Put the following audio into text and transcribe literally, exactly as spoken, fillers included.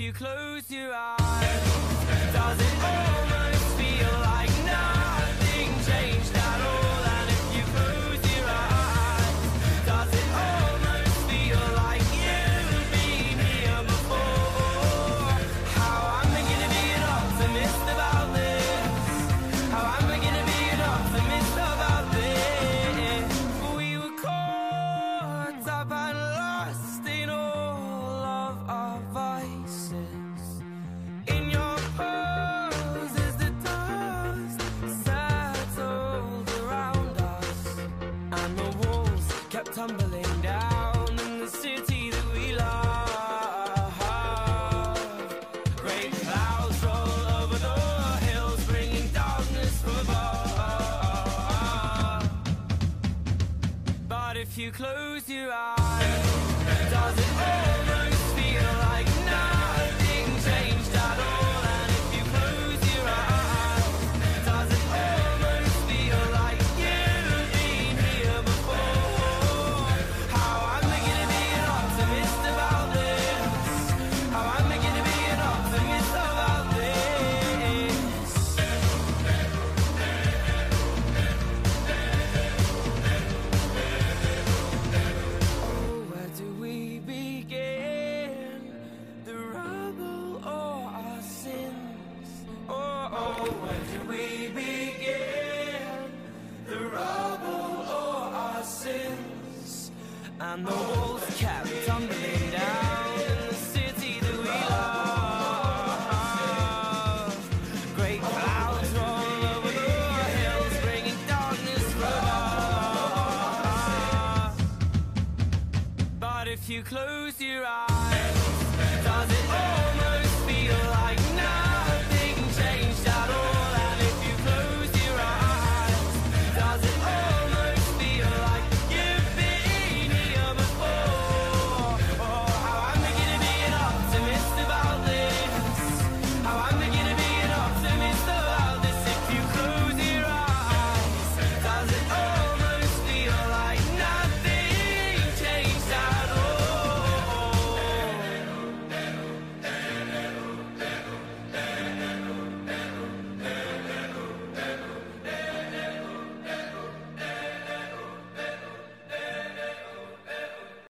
you close your eyes, does it almost feel like nothing changed at all? And if you close your eyes, does it almost feel like you've been here before? How am I gonna be an optimist about this? How am I gonna be an optimist about this? We were caught up and lost in all of our vices. In your pose as the dust settled around us, and the walls kept tumbling down in the city that we love. Great clouds roll over the hills, bringing darkness from above. But if you close your eyes, does it almost feel like nothing changed at all? And if you close your eyes, does it almost feel like you've been here before? How am I gonna be an optimist about this? How am I gonna be an optimist about this? Oh, where do we begin? The rubble or our sins? Oh, oh, where do we begin? The rubble or our sins? And the walls kept tumbling down in the city that we love. Great clouds roll over the hills, bringing darkness from above. But if you close your eyes, does it all